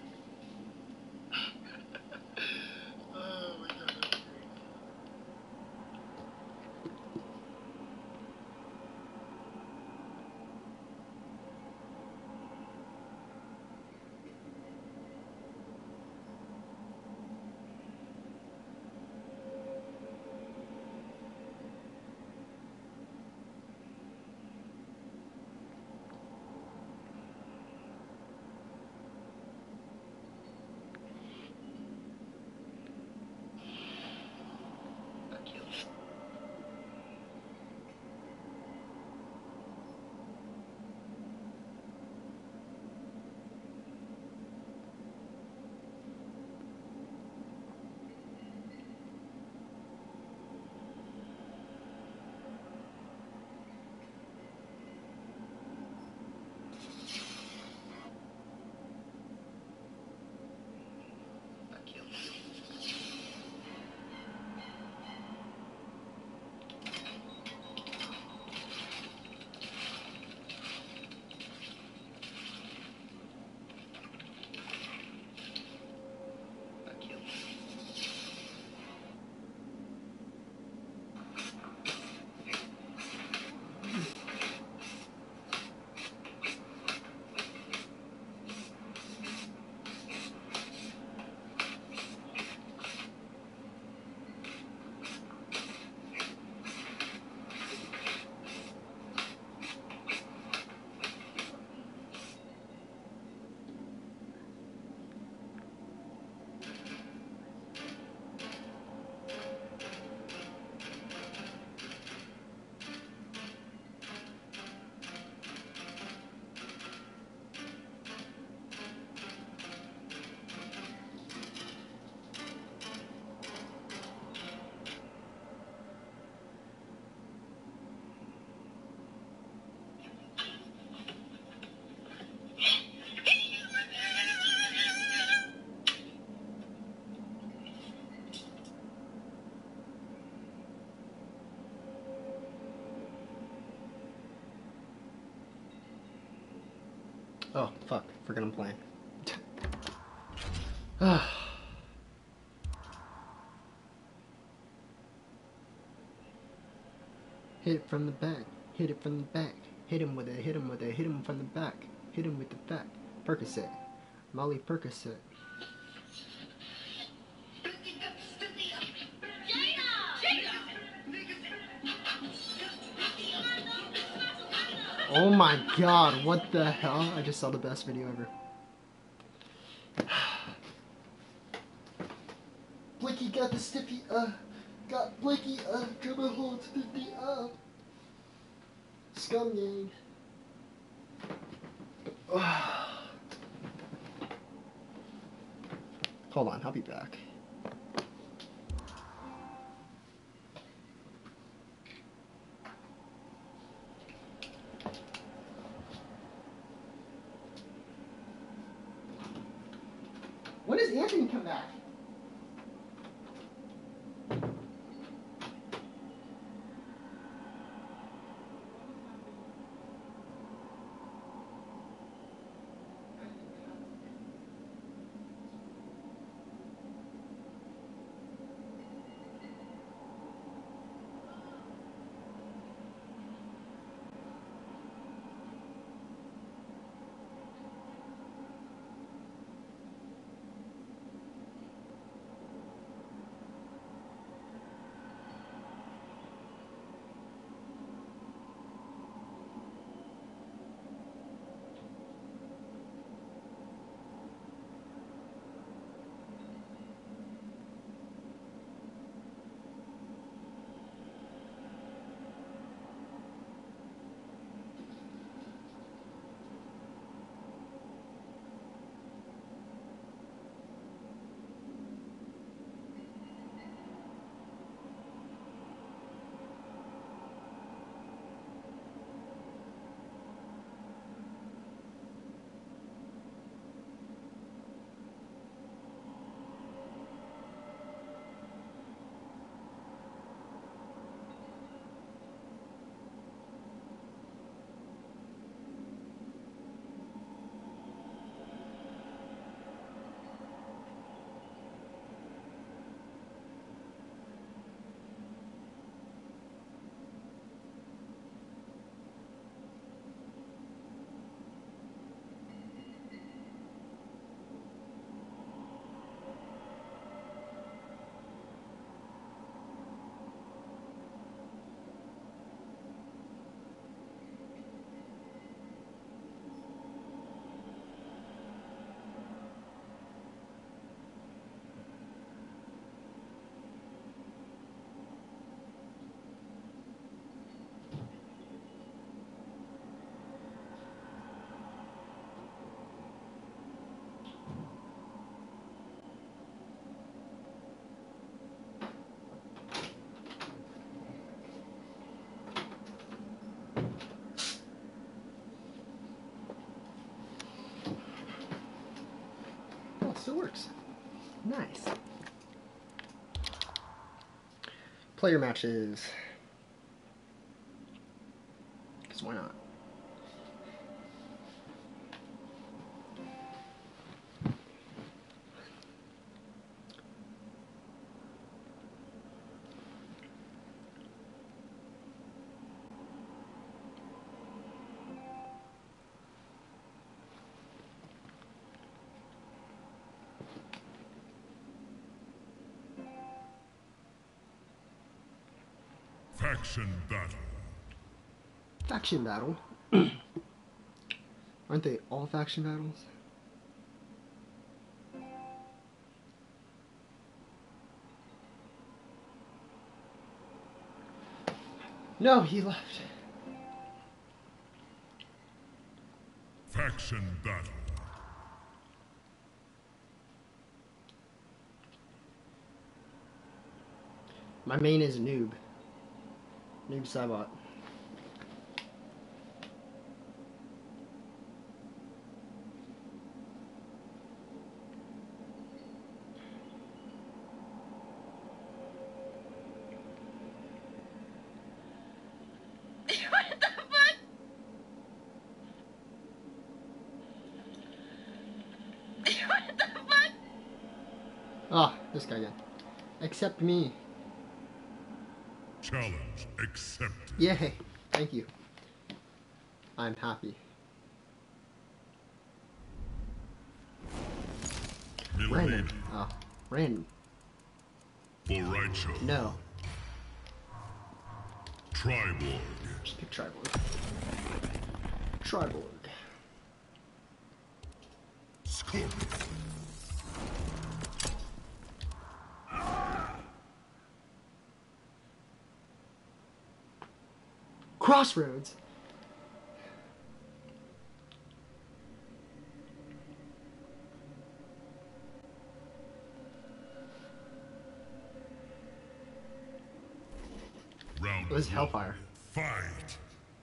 Oh my god, that was great. Oh, fuck. Forgot I'm playing. Hit it from the back. Hit it from the back. Hit him with it. Hit him with it. Hit him from the back. Hit him with the back. Percocet. Molly Percocet. Oh my god, what the hell? I just saw the best video ever. Blicky got the stiffy, uh, got Blicky, uh, dribble holds fifty up. Scum gang. Hold on, I'll be back. When does Anthony come back? still works. Nice. Player matches. Because why not?
Faction battle.
Faction battle? Aren't they all faction battles? No, he left.
Faction battle.
My main is Noob. Noob Saibot.
What the fuck? What the fuck?
Ah, this guy again. Accept me.
Challenge accepted.
Yay. Thank you. I'm happy. Random.
Milady.
Oh, random.
Boraicho.
No.
Triborg.
Just pick Triborg. Triborg.
Scorpion.
Crossroads.
Round
It was
one.
Hellfire.
Fight.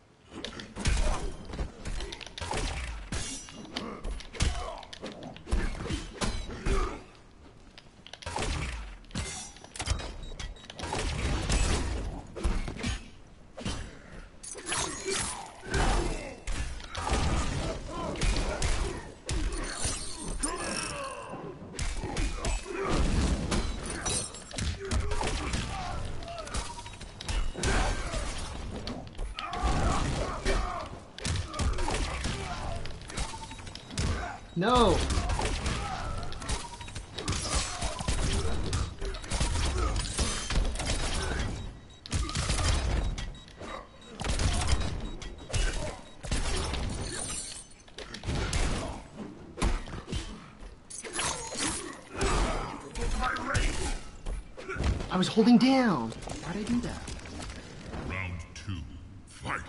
No. I was holding down. Why'd I do that?
Round two. Fight.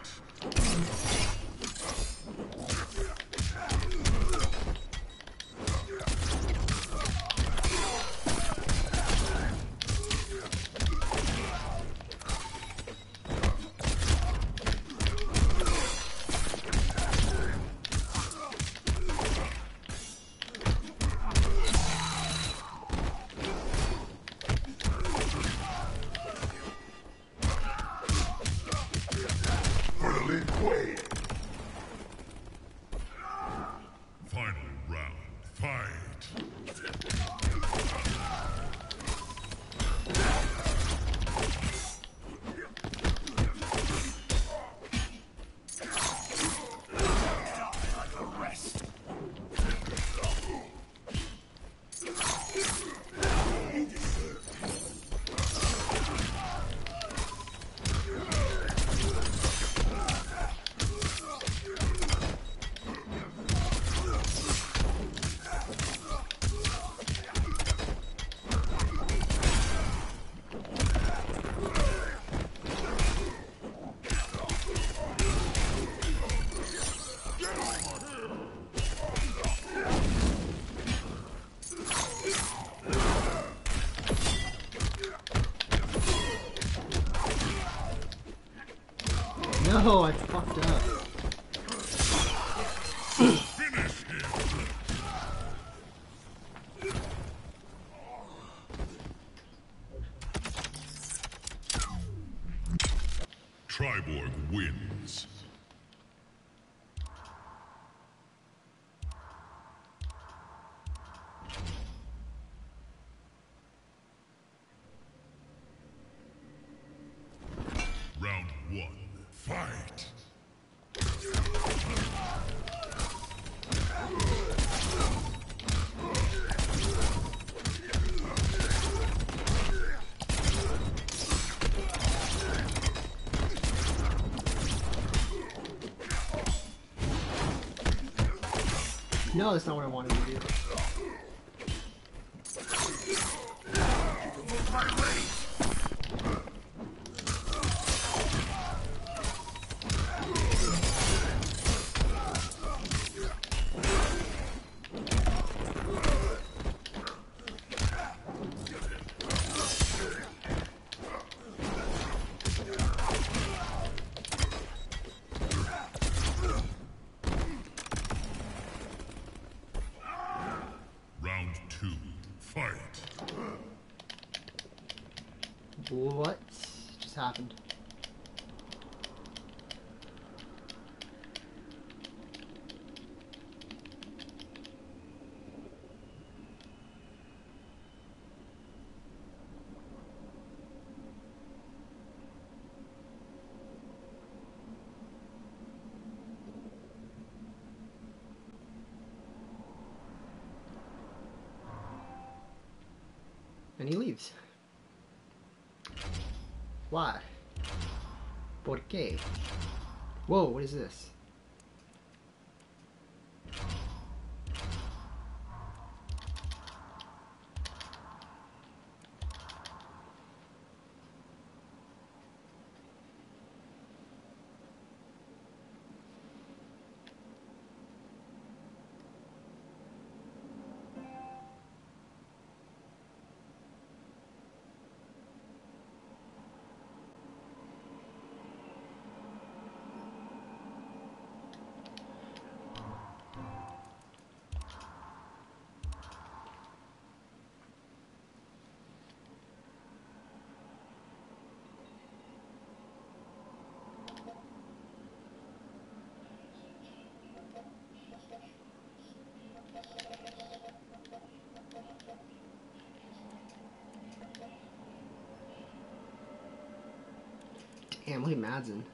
Final round. Fight.
No, I fucked up.
Finish him. Triborg wins. Round one, fight!
No, that's not what I wanted to do.
Round two, fight!
What just happened? And he leaves. Why? ¿Por qué? Whoa, what is this? Damn, look at Madsen.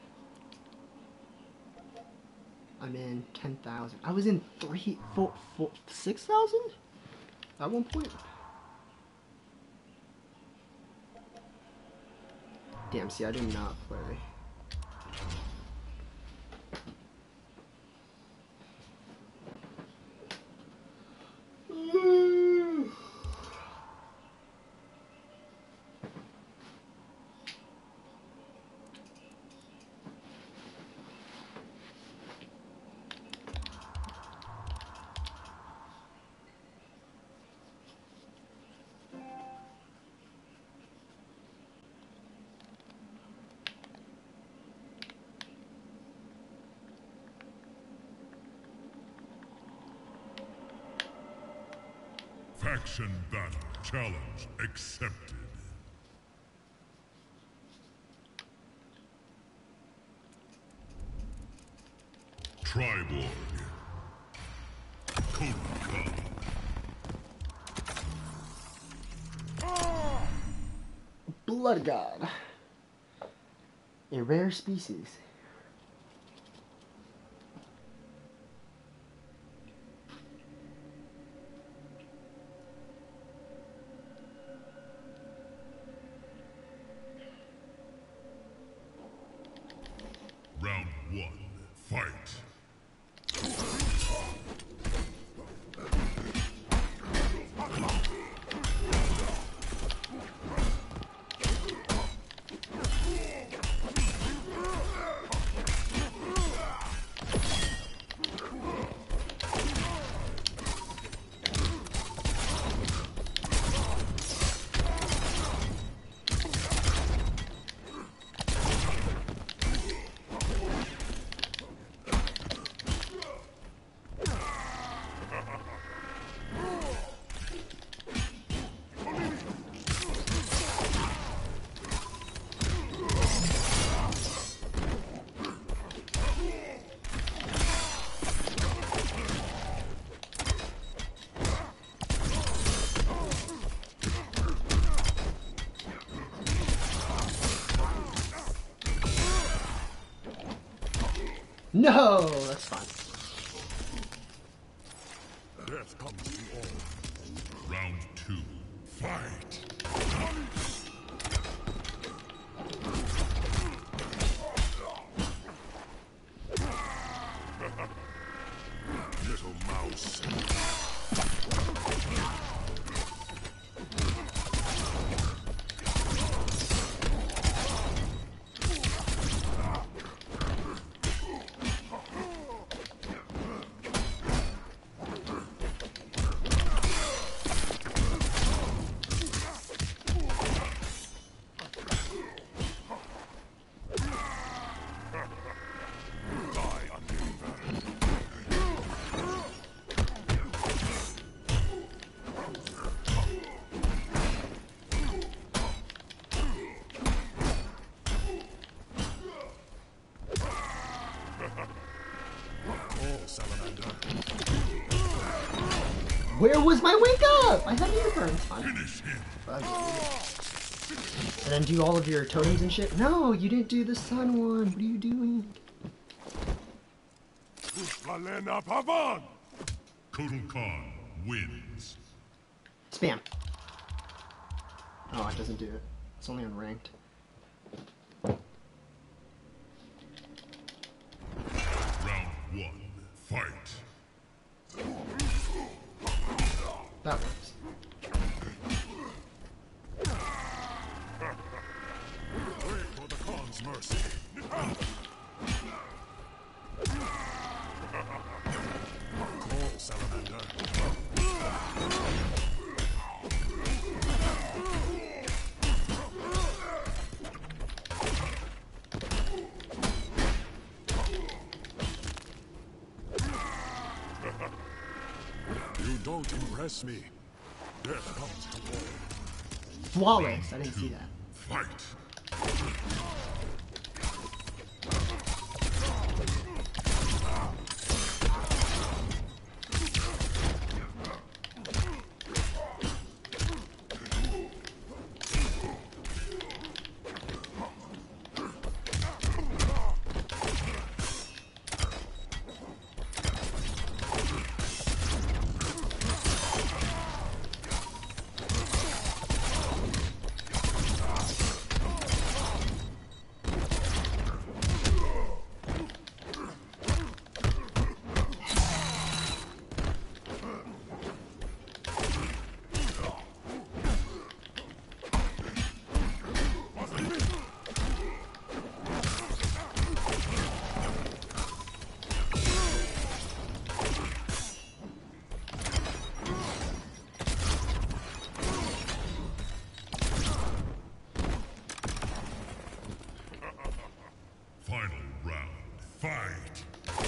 I'm in ten thousand. I was in three, four, four, six thousand at one point. Damn, see, I did not play.
Faction battle challenge accepted. Triborg. Kotka.
Blood God. A rare species.
Round one, fight!
No, that's fine.
Death comes to all. Round two. Fight. Little mouse.
Where was my wake up? I had earburns on.
Finish him.
And then do all of your totems and shit? No, you didn't do the sun one. What are you doing?
Valena Pavan. Kotal Khan wins.
Spam. Oh, it doesn't do it. It's only on ranked.
Round one. Fight.
That works.
Wait for the Khan's mercy. Call, Salamander. You don't impress me. Death comes to all.
Flawless. I didn't see that.
Fight. Final round. Fight.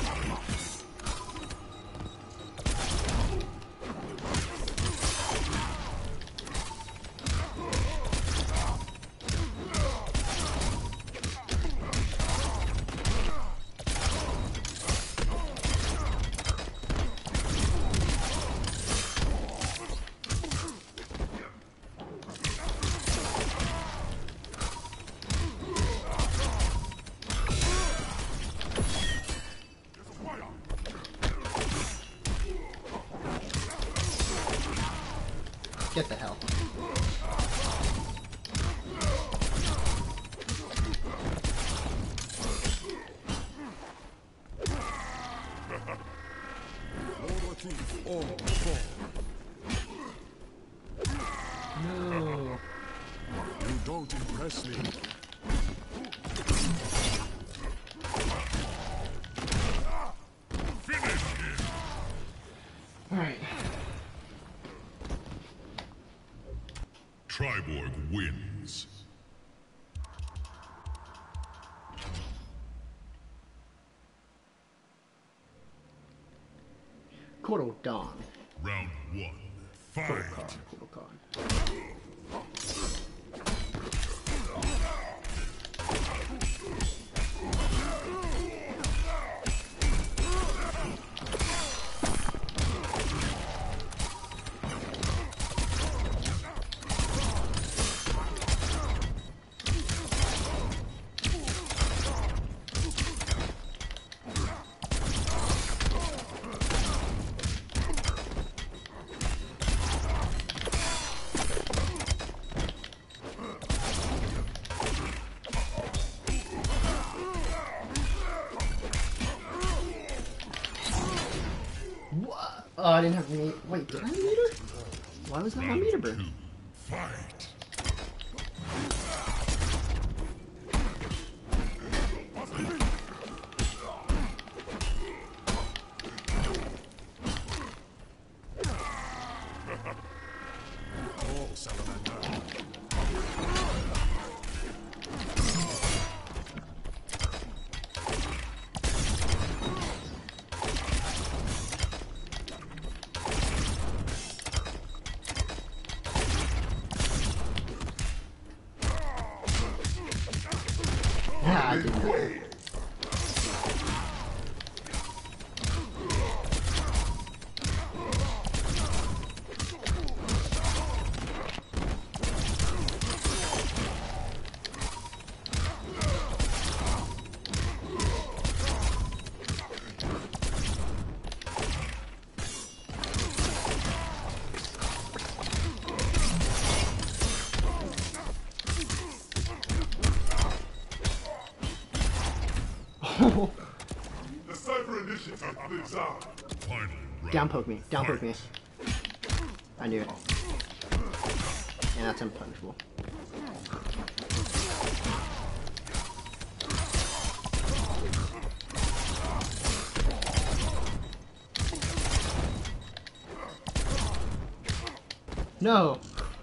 Get the hell. No.
You don't impress me. Finish him.
Alright.
Triborg wins.
Kotal Dawn.
Round one.
Kotal
Fight.
Khan. Kotal Khan. Oh, I didn't have meter. Wait, did I have meter? Why was that my meter burn?
Two, fight.
Yeah, I did not.
The Cypher Initiative lives on. Final round.
Down poke me. Down poke me. I knew it. And that's unpunishable. No!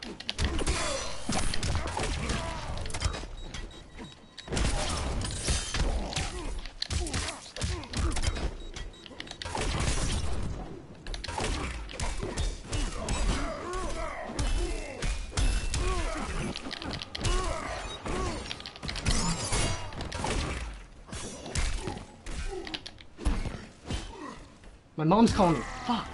My mom's calling me. Fuck.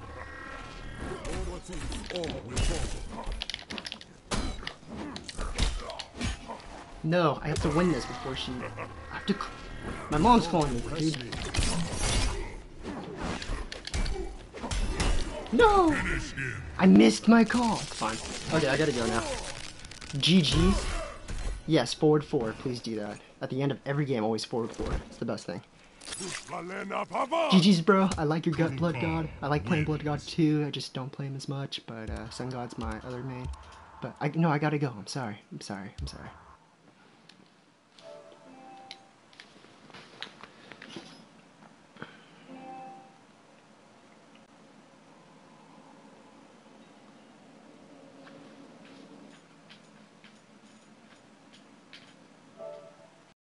No, I have to win this before she. I have to. c- My mom's calling me, dude. No! I missed my call. It's fine. Okay, I gotta go now. G G. Yes, forward four. Please do that. At the end of every game, always forward four. It's the best thing. G G's, bro. I like your gut, Blood God. I like playing Blood God too. I just don't play him as much. But uh, Sun God's my other main. But I no, I gotta go. I'm sorry. I'm sorry. I'm sorry.